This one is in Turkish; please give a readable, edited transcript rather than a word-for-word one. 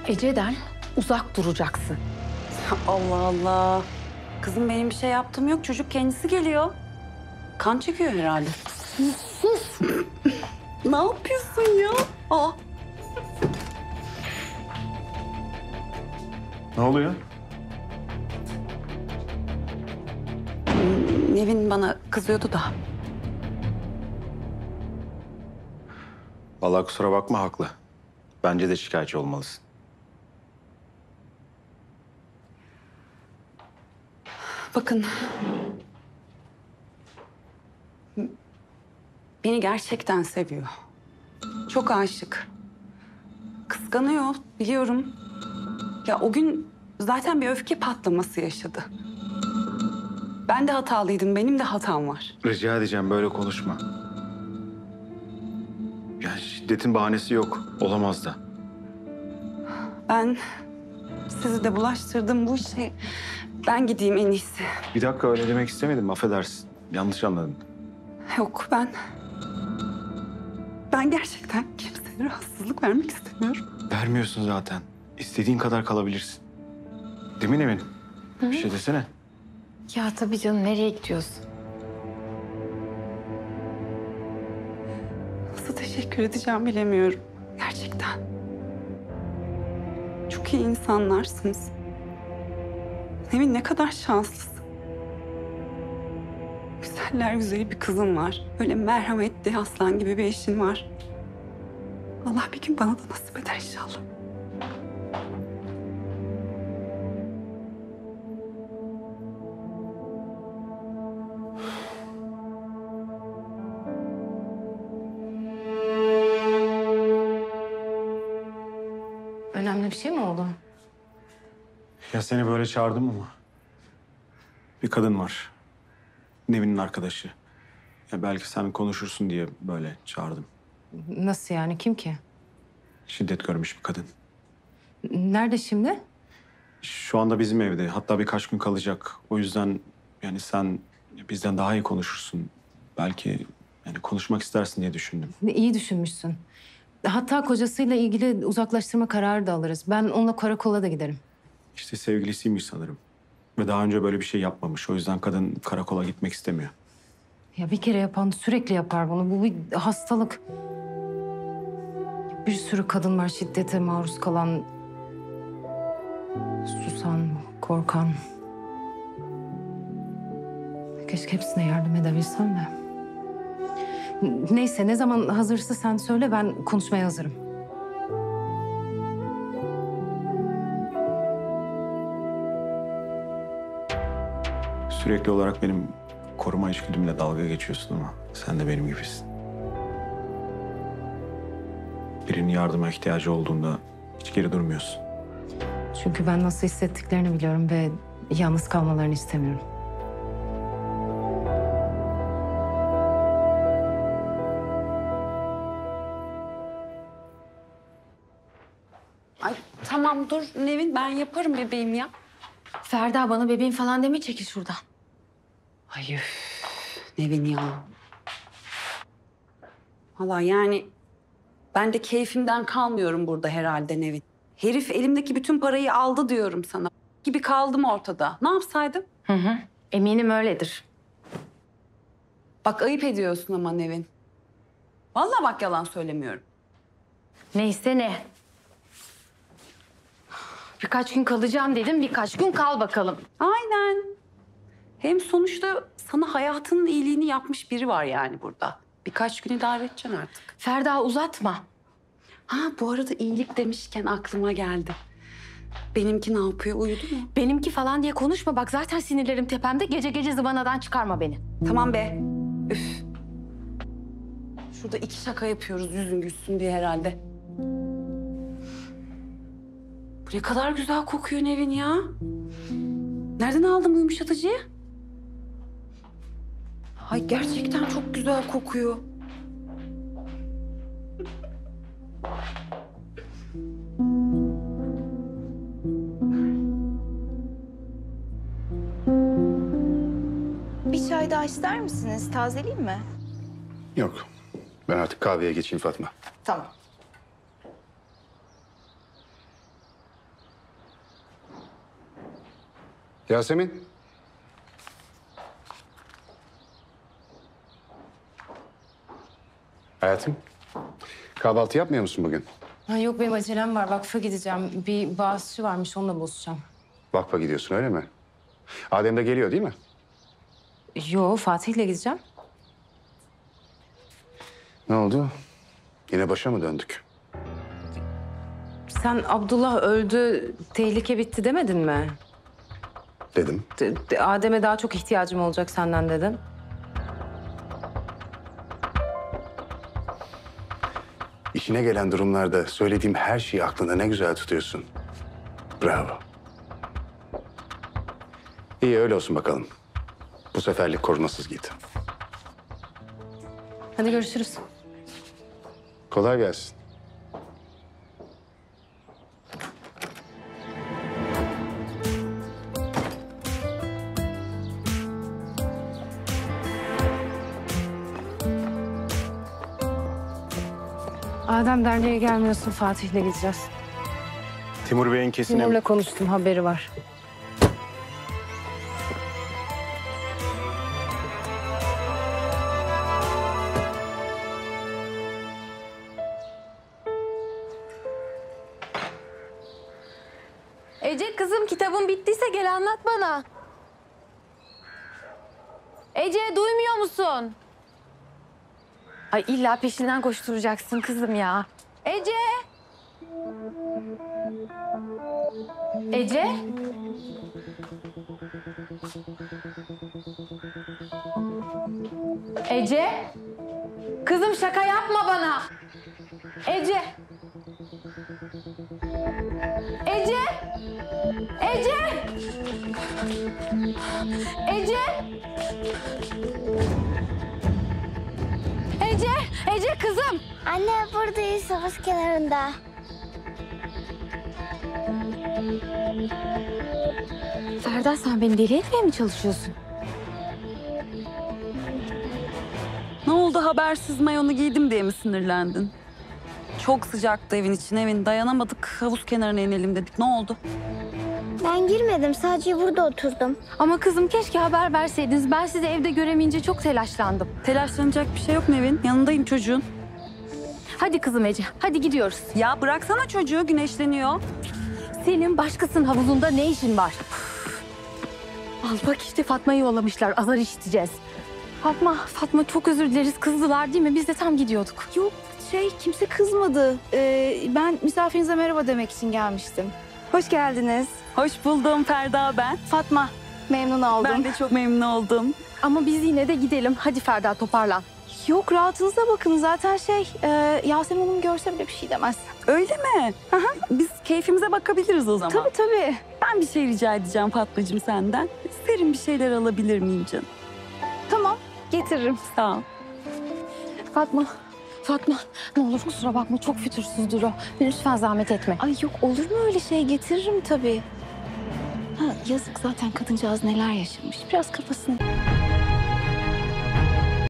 Ece'den uzak duracaksın. Allah Allah. Kızım benim bir şey yaptığım yok. Çocuk kendisi geliyor. Kan çekiyor herhalde. Sus. Ne yapıyorsun ya? Aa. Ne oluyor? Nevin bana kızıyordu da. Vallahi kusura bakma, haklı. Bence de şikayetçi olmalısın. Bakın. Beni gerçekten seviyor. Çok aşık. Kıskanıyor, biliyorum. Ya o gün zaten bir öfke patlaması yaşadı. Ben de hatalıydım, benim de hatam var. Rica edeceğim, böyle konuşma. Yani şiddetin bahanesi yok. Olamaz da. Ben sizi de bulaştırdım bu işe. Ben gideyim en iyisi. Bir dakika, öyle demek istemedim. Affedersin. Yanlış anladın. Yok ben gerçekten kimseye rahatsızlık vermek istemiyorum. Vermiyorsun zaten. İstediğin kadar kalabilirsin. Değil mi Nevin? Bir şey desene. Ya tabii canım, nereye gidiyorsun? Nasıl teşekkür edeceğim bilemiyorum. Gerçekten. Çok iyi insanlarsınız. Nevin ne kadar şanslısın. Güzeller güzeli bir kızın var. Öyle merhametli, aslan gibi bir eşin var. Allah bir gün bana da nasip eder inşallah. Önemli bir şey mi oldu? Ya seni böyle çağırdım ama. Bir kadın var. Nevin'in arkadaşı. Ya belki sen konuşursun diye böyle çağırdım. Nasıl yani? Kim ki? Şiddet görmüş bir kadın. Nerede şimdi? Şu anda bizim evde. Hatta birkaç gün kalacak. O yüzden yani sen bizden daha iyi konuşursun. Belki yani konuşmak istersin diye düşündüm. İyi düşünmüşsün. Hatta kocasıyla ilgili uzaklaştırma kararı da alırız. Ben onunla karakola da giderim. İşte sevgilisiymiş sanırım. Ve daha önce böyle bir şey yapmamış. O yüzden kadın karakola gitmek istemiyor. Ya bir kere yapan sürekli yapar bunu. Bu bir hastalık. Bir sürü kadın var şiddete maruz kalan, susan, korkan. Keşke hepsine yardım edebilsem de. Neyse, ne zaman hazırsa sen söyle, ben konuşmaya hazırım. Sürekli olarak benim koruma içgüdümle dalga geçiyorsun ama sen de benim gibisin. Birinin yardıma ihtiyacı olduğunda hiç geri durmuyorsun. Çünkü ben nasıl hissettiklerini biliyorum ve yalnız kalmalarını istemiyorum. Ay tamam dur Nevin, ben yaparım bebeğim ya. Ferda, bana bebeğim falan deme, çekil şuradan. Ay üf, Nevin ya. Vallahi yani ben de keyfimden kalmıyorum burada herhalde Nevin. Herif elimdeki bütün parayı aldı diyorum sana. Gibi kaldım ortada. Ne yapsaydım? Eminim öyledir. Bak ayıp ediyorsun ama Nevin. Vallahi bak yalan söylemiyorum. Neyse ne. Birkaç gün kalacağım dedim, birkaç gün kal bakalım. Aynen. Hem sonuçta sana hayatının iyiliğini yapmış biri var yani burada. Birkaç güne davet edeceksin artık. Ferda, uzatma. Ha bu arada iyilik demişken aklıma geldi. Benimki ne yapıyor? Uyudu mu? Benimki falan diye konuşma. Bak zaten sinirlerim tepemde. Gece gece zıvanadan çıkarma beni. Tamam be. Üf. Şurada iki şaka yapıyoruz yüzün gülsün diye herhalde. Bu ne kadar güzel kokuyor Nevin ya. Nereden aldın bu yumuşatıcıyı? Ay gerçekten çok güzel kokuyor. Bir çay daha ister misiniz? Tazeleyeyim mi? Yok. Ben artık kahveye geçeyim Fatma. Tamam. Yasemin. Hayatım, kahvaltı yapmıyor musun bugün? Ha, yok benim acelem var. Vakfa gideceğim. Bir bağışçı varmış onunla buluşacağım. Vakfa gidiyorsun öyle mi? Adem de geliyor değil mi? Yo Fatih'le gideceğim. Ne oldu? Yine başa mı döndük? Sen Abdullah öldü, tehlike bitti demedin mi? Dedim. Adem'e daha çok ihtiyacım olacak senden dedin. İşine gelen durumlarda söylediğim her şeyi aklında ne güzel tutuyorsun. Bravo. İyi öyle olsun bakalım. Bu seferlik korunasız git. Hadi görüşürüz. Kolay gelsin. Adem derneğe gelmiyorsun, Fatih'le gideceğiz. Timur Bey'in kesin... Timur'la konuştum, haberi var. Ece kızım kitabın bittiyse gel anlat bana. Ece duymuyor musun? Ay illa peşinden koşturacaksın kızım ya. Ece! Ece? Ece? Kızım şaka yapma bana. Ece! Ece! Ece! Ece! Ece! Ece kızım! Anne buradayız havuz kenarında. Ferda sen beni deli etmeye mi çalışıyorsun? Ne oldu habersiz mayonu giydim diye mi sinirlendin? Çok sıcaktı evin dayanamadık havuz kenarına inelim dedik. Ne oldu? Ben girmedim sadece burada oturdum. Ama kızım keşke haber verseydiniz. Ben sizi evde göremeyince çok telaşlandım. Telaşlanacak bir şey yok Nevin. Yanındayım çocuğun. Hadi kızım Ece, hadi gidiyoruz. Ya bıraksana çocuğu güneşleniyor. Senin başkasının havuzunda ne işin var? Al bak işte Fatma'yı yollamışlar. Azar işiteceğiz. Fatma çok özür dileriz. Kızdılar değil mi? Biz de tam gidiyorduk. Yok kimse kızmadı. Ben misafirinize merhaba demek için gelmiştim. Hoş geldiniz. Hoş buldum Ferda ben. Fatma, Memnun oldum. Ben de çok memnun oldum. ama biz yine de gidelim. Hadi Ferda toparlan. Yok rahatınıza bakın zaten Yasemin Hanım görse bile bir şey demez. Öyle mi? Biz keyfimize bakabiliriz o zaman. Tabii. Ben bir şey rica edeceğim Fatmacığım senden. Serin bir şeyler alabilir miyim canım? Tamam getiririm. Sağ ol. Fatma ne olur kusura bakma çok fütursuzdur o. Lütfen zahmet etme. Ay yok olur mu öyle şey getiririm tabii. Yazık zaten kadıncağız neler yaşamış. Biraz kafasını...